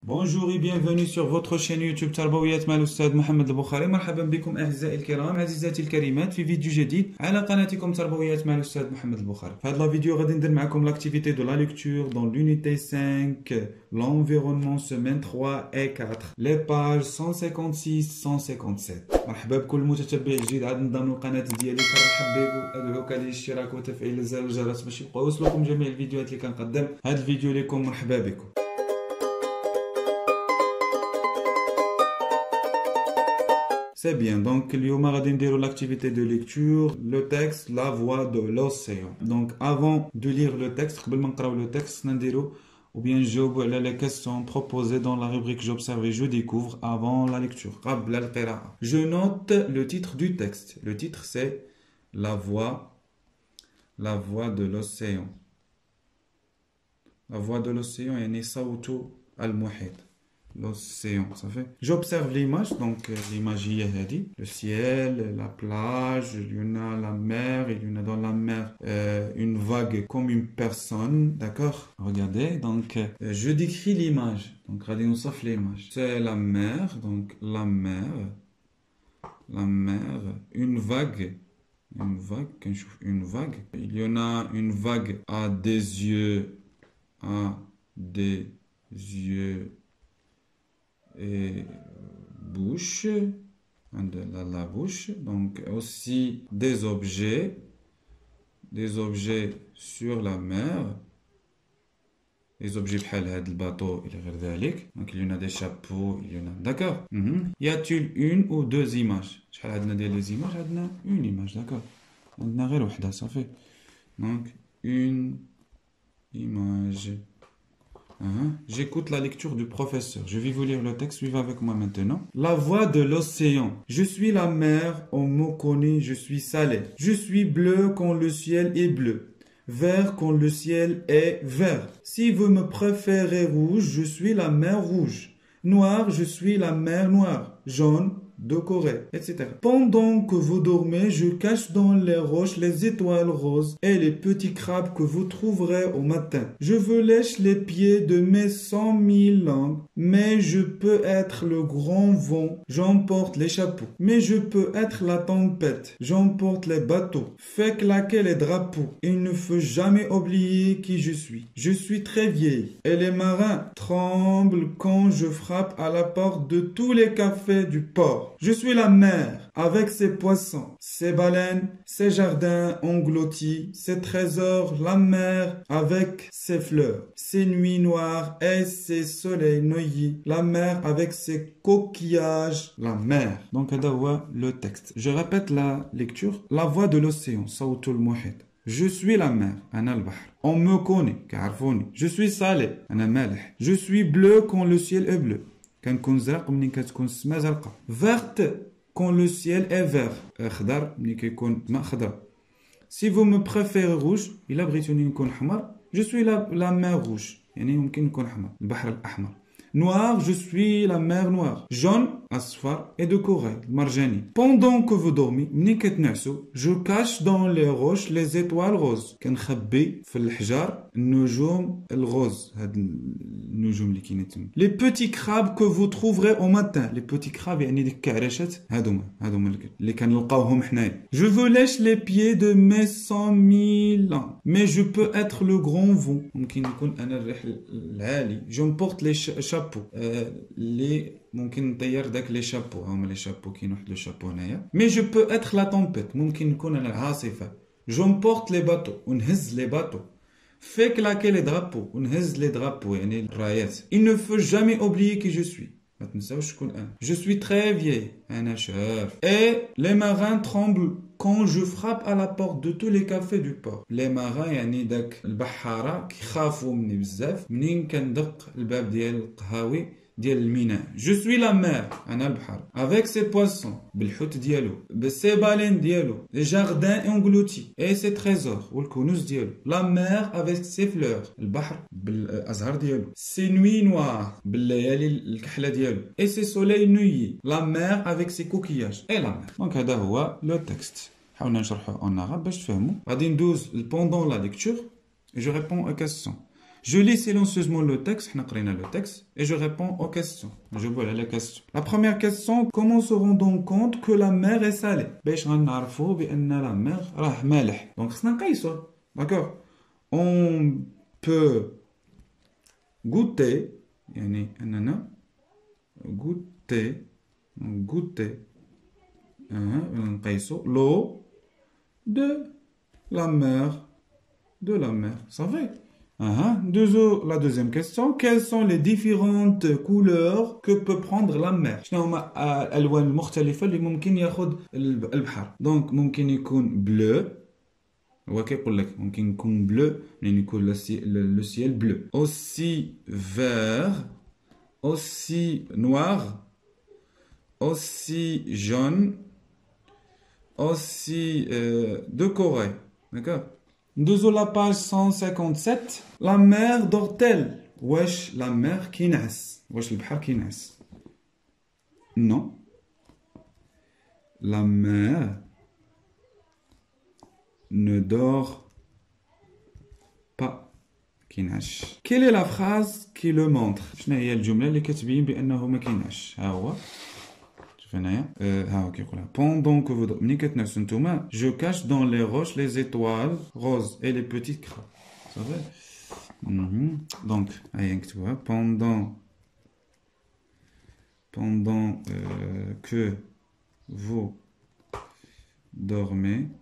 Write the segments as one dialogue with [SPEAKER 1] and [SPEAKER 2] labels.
[SPEAKER 1] Bonjour et bienvenue sur votre chaîne YouTube تربويات مع الأستاذ محمد البخاري. مرحبا بكم أعزائي الكرام عزيزاتي الكريمات في فيديو جديد على قناتكم تربويات مع الأستاذ محمد البخاري. في هذا الفيديو غادي ندير معكم l'activité de la lecture dans l'unité 5 l'environnement semaine 3 et 4 les pages 156-157. مرحبا بكل متتبع جديد عاد انضم للقناة ديالي. كنرحب بكم ادعوك للاشتراك وتفعيل زر الجرس باش يبقاو يوصلوكم جميع الفيديوهات اللي كنقدم. هذا الفيديو لكم مرحبا بكم. C'est bien, donc اليوم غادي نديرو l'activité de lecture, le texte, la voix de l'océan. Donc avant de lire le texte, قبل ما نقراو le texte نديرو ou bien نجاوبوا على les questions proposées dans la rubrique j'observe et je découvre avant la lecture. قبل القراءة. Je note le titre du texte. Le titre c'est la voix de l'océan. La voix de l'océan يعني صوت المحيط. L'océan, ça fait. J'observe l'image, donc l'image hier a dit le ciel, la plage, il y en a la mer, il y en a dans la mer une vague comme une personne, d'accord? Regardez, donc je décris l'image, donc regardez, on s'offre l'image. C'est la mer, donc la mer, une vague, une vague. Il y en a une vague à des yeux, et bouche, la bouche, donc aussi des objets sur la mer, les objets بحال هذا الباطو إلى غير ذلك. Donc il y en a des chapeaux, il y en a, d'accord. Y a-t-il une ou deux images? شحال عندنا ديال les images؟ عندنا une image, d'accord. عندنا غير وحدة صافي. Donc une image. J'écoute la lecture du professeur. Je vais vous lire le texte. Suivez avec moi maintenant. La voix de l'océan. Je suis la mer, on me connaît, je suis salé. Je suis bleu quand le ciel est bleu. Vert quand le ciel est vert. Si vous me préférez rouge, je suis la mer rouge. Noir, je suis la mer noire. Jaune, de Corée, etc. Pendant que vous dormez, je cache dans les roches les étoiles roses et les petits crabes que vous trouverez au matin. Je vous lèche les pieds de mes 100 000 langues, mais je peux être le grand vent, j'emporte les chapeaux. Mais je peux être la tempête, j'emporte les bateaux. Fais claquer les drapeaux, il ne faut jamais oublier qui je suis. Je suis très vieille et les marins tremblent quand je frappe à la porte de tous les cafés du port. Je suis la mer avec ses poissons, ses baleines, ses jardins engloutis, ses trésors, la mer avec ses fleurs, ses nuits noires et ses soleils noyés, la mer avec ses coquillages, la mer. Donc, هذا هو le texte. Je répète la lecture. La voix de l'océan, صوت المحيط. Je suis la mer, أنا البحر. On me connaît, كعرفوني. Je suis salé, أنا مالح. Je suis bleu quand le ciel est bleu. كنكون زرق ملي كتكون السماء زرقاء. Verte quand le ciel est vert. خضر ملي كيكون الماء خضر. Si vous me préférez rouge, إلا بغيتوني نكون حمر, je suis la mer rouge. يعني ممكن نكون حمر. البحر الأحمر. Noir, je suis la mer noire. Jaune, أصفر et de corail, marjani. Pendant que vous dormez, ملي كتنعسوا, je cache dans les roches les étoiles roses. كنخبي في الحجار النجوم الغوز. هاد النجوم اللي كاينين تما. Les petits crabes que vous trouverez au matin. Les petits crabes يعني ديك الكعرشات هادوما اللي كنلقاوهم حنايا. Je vous lèche les pieds de mes 100 000 ans. Mais je peux être le grand vent. ممكن نكون أنا الريح العالي. J'emporte les chapeaux. اللي ممكن نطير داك لي شابو. هما لي شابو كاين واحد لو شابو هنايا. مي جو بو اتر لا تومبيت. ممكن نكون انا العاصفه. جومبورت لي باتو ونهز لي باتو. في كلاكي لي درابو ونهز لي درابو يعني الرايات. il ne faut jamais oublier qui je suis. ما تنساوش شكون انا. je suis très vieille. انا شاب. et les marins tremblent quand je frappe à la porte de tous les cafés du port. les marins يعني داك البحاره كيخافوا مني بزاف منين كندق الباب ديال القهاوي ديال الميناء. je suis la mer انا البحر avec ses poissons بالحوت ديالو بسي بالين ديالو les jardins engloutis et ses trésors والكنوز ديالو. la mer avec ses fleurs البحر بالازهار ديالو. ses nuits noires بالليالي الكحله ديالو et ses soleils noyés. la mer avec ses coquillages et la mer. دونك هذا هو لو تكست. حاولنا نشرحه en arabe باش تفهموا. غادي ندوز pendant la lecture et je réponds aux questions. Je lis silencieusement le texte, حنا قرينا le texte, et je réponds aux questions. Je vois les questions. La première question, comment se rend-on compte que la mer est salée? باش غنعرفوا بأن la mer راه مالح. Donc خصنا نقيسو. D'accord? On peut goûter, يعني أننا goûter نقيسو l'eau de la mer. Ça va? La deuxième question. Quelles sont les différentes couleurs que peut prendre la mer? شنو هما الألوان المختلفة اللي ممكن ياخذ البحر؟ Donc ممكن يكون bleu. هو كيقول لك ممكن يكون bleu يعني يكون le ciel bleu. Aussi vert, aussi noir, aussi jaune, aussi de Corée. D'accord? Nous la page 157. La mer dort-elle? Wesh la mer كينعس. Wesh البحر كينعس. Non. La mer ne dort pas. كينعس. Quelle est la phrase qui le montre? شنو هي الجملة اللي كتبين بأنه ما كينعس؟ ها هو. Pendant que vous dormez, je cache dans les roches les étoiles roses et les petites crabes. Ça va? Donc, pendant que vous dormez,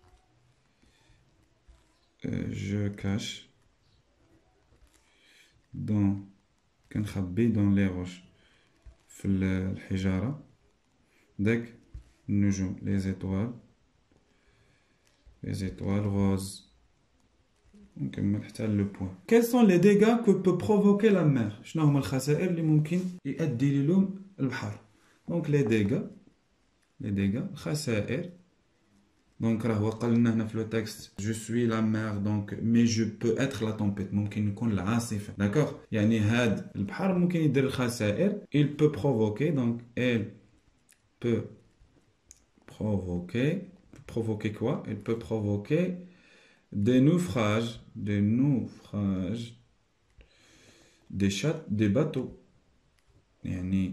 [SPEAKER 1] je cache dans les roches. Les étoiles roses. Le point. Quels sont les dégâts que peut provoquer la mer? Donc les dégâts خسائر. Donc راهو قال لنا هنا في le texte je suis la mer donc mais je peux être la tempête ممكن يكون العاصفة. D'accord? يعني هاد البحر ممكن يدير الخسائر. Il peut provoquer donc elle peut provoquer quoi? Elle peut provoquer des naufrages, des bateaux. يعني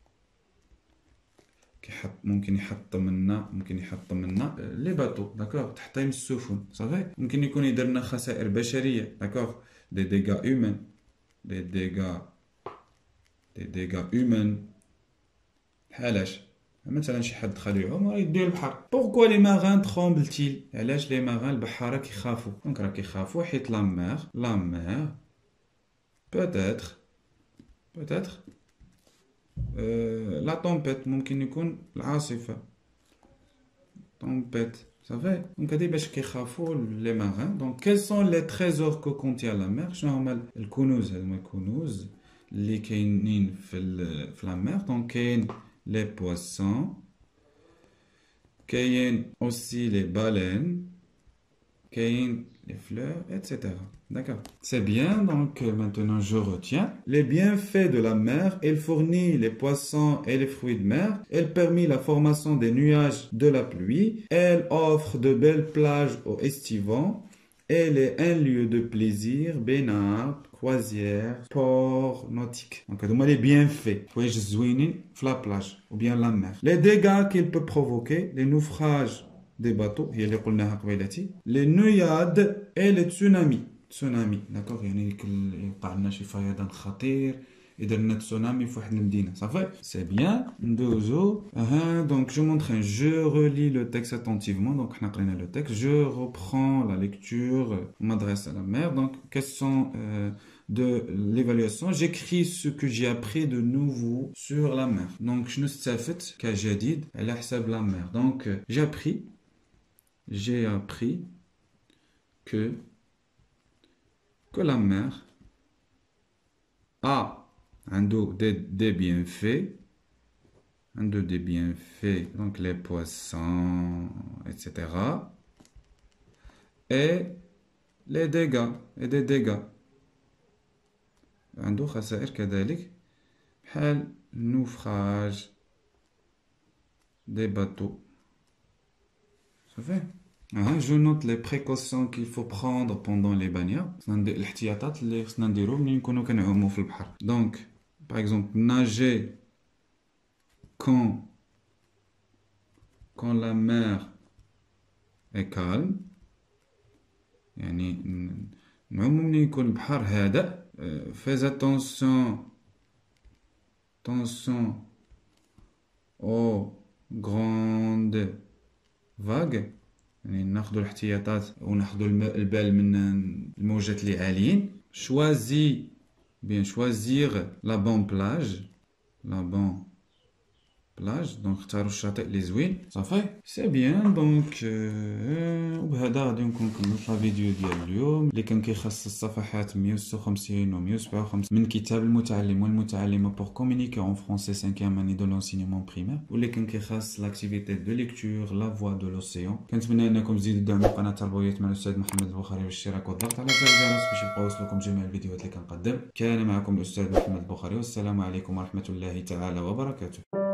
[SPEAKER 1] ممكن يحط منا les bateaux. D'accord? تحطيم السفن. صافي ممكن يكون يدير لنا خسائر بشرية. D'accord? des dégâts humains. حالاش مثلا شي حد دخل يعوم يدير البحر. Pourquoi les marins tremblent-ils? علاش les marins البحارة كيخافوا؟ دونك راه كيخافوا حيت la mer peut-être la tempête ممكن يكون العاصفة tempête. Ça va? Donc هادي باش كيخافوا les marins. Donc quels sont les trésors que contient la mer? شنو هما الكنوز؟ هادو الكنوز اللي كاينين في la mer. Donc كاين les poissons, كاين aussi les baleines, كاين les fleurs, etc. D'accord? C'est bien, donc maintenant je retiens. Les bienfaits de la mer, elle fournit les poissons et les fruits de mer, elle permet la formation des nuages de la pluie, elle offre de belles plages aux estivants, elle est un lieu de plaisir, baignade, croisière, port nautique. Donc, هذوما les bienfaits. واش زوينين في la plage ou bien la mer. Les dégâts qu'il peut provoquer, les naufrages des bateaux, هي اللي قلناها قبيلتي, les noyades et les tsunamis. D'accord, يعني يوقع لنا شي فيضان خطير يدير لنا تسونامي في واحد المدينة. صافي سي بيان ندوزو. Donc je m'entraîne, je relis le texte attentivement. Donc حنا قرينا le texte, je reprends la lecture, on m'adresse à la mer. Donc question de l'évaluation, j'écris ce que j'ai appris de nouveau sur la mer. Donc شنو استفدت كجديد على حساب la mer. Donc j'ai appris que la mer a des bienfaits, donc les poissons, etc. Et les dégâts, des dégâts. عنده خسائر كذلك بحال naufrage des bateaux. Ça fait? Je note les précautions qu'il faut prendre pendant les baignades. C'est الاحتياطات اللي خصنا نديرو ملي نكونو كنعومو في البحر. Donc, par exemple, nager quand la mer est calme. يعني نعومو ملي يكون البحر هادئ. Fais attention aux grandes vagues. يعني ناخدو الاحتياطات وناخدو البال من الموجات اللي عاليين. Choisir la bonne plage. دونك اختاروا الشاطئ اللي زوين صافي سي بيان. دونك وبهذا غادي نكون كملت لا فيديو ديال اليوم اللي كان كيخص الصفحات 156 و 157 من كتاب المتعلم والمتعلمه بور كومونيكي اون فرونسي 5e année de l'enseignement primaire واللي كان كيخص لاكتيفيتي دو ليكتور لا فوا دو لوسيون. كنتمنى انكم تزيدوا دعموا قناه التربويات مع الاستاذ محمد البخاري والاشتراك والضغط على زر الجرس باش يبقاو يوصلوكم جميع الفيديوهات اللي كنقدم. كان معكم الاستاذ محمد البخاري والسلام عليكم ورحمه الله تعالى وبركاته.